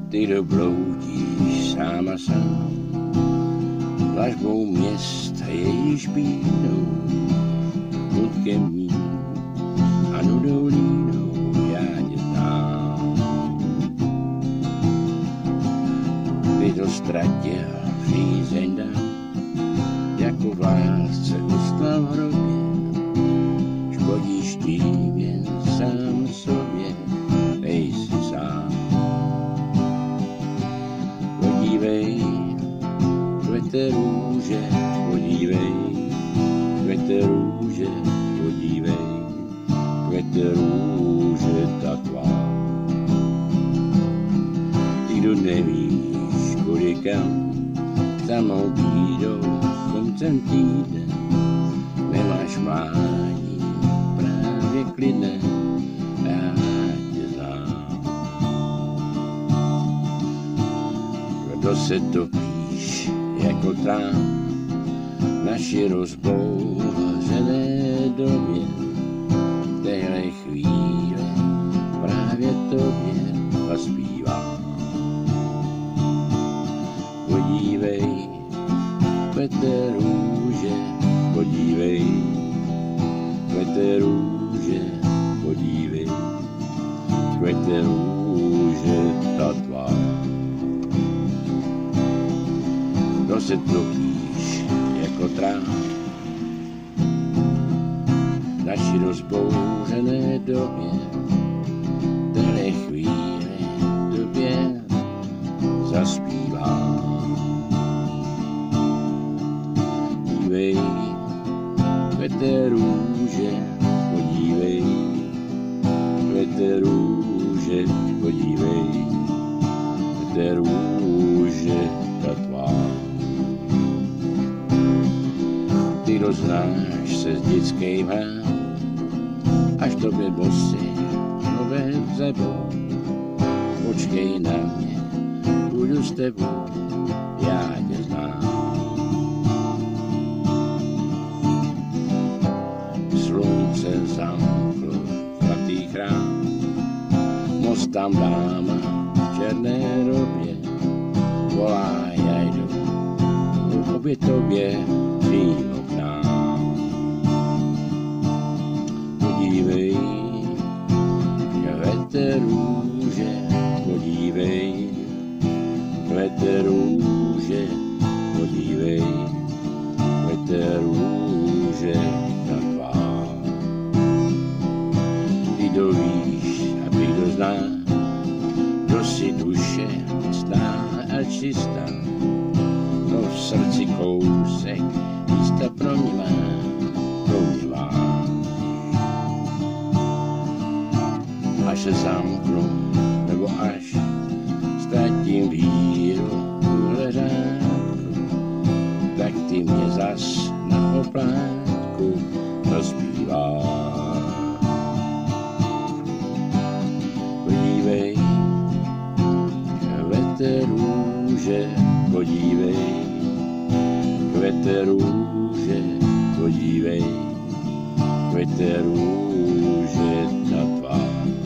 Ty dobloudíš sám a sám, dlažbou měst jejíž bídnou, nutkem ní a nudou línou já tě znám. Ty to ztratil přízeň dám, jako v lásce ustlal v hrobě, škodíš tím jen sám sobě, nejsi sám. Podívej, kvete růže, podívej, kvete růže, podívej, kvete růže ta tvá. Ty, kdo nevíš, kudy kam, samou bídou koncem týdne, nemáš mládí, právě klidné, já tě znám. Kdo se topíš jako trám, naši rozbouřené době, v téhle chvíli právě tobě zaspívám. Podívej, kvete růže, podívej, kvete růže, podívej, kvete růže ta tvá. Kdo se topíš jako trám, v naší rozbouřené době, v téhle chvíli tobě zaspívám. Podívej, kvete růže, podívej, kvete růže, podívej, kvete růže ta tvá. Ty, kdo znáš se s dětským hrám, až tobě bosy nové vzebou, počkej na mě, půjdu s tebou, já tě znám. Slunce zamklo zlatý chrám, most tam dáma v černé robě, volá, já jdu obě tobě přímo k nám. Podívej, kvete růže, podívej, kvete růže, podívej, kvete růže ta tvá. Ty kdo víš a ty kdo zná, kdo si duše stá a čistá, no v srdci kousek místa pro mě má, pro mě máš. Až se zamknu, nebo až ztratím víru v ležáku, tak ty mě zas na oplátku rozpíváš. Podívej, kvete růže, podívej, kvete růže, podívej, kvete růže ta tvá.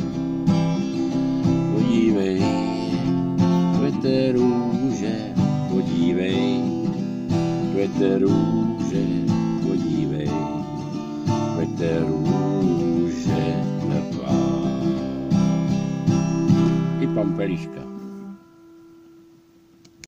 Podívej, kvete růže, podívej, kvete růže, podívej, kvete růže ta tvá. I pampeliška.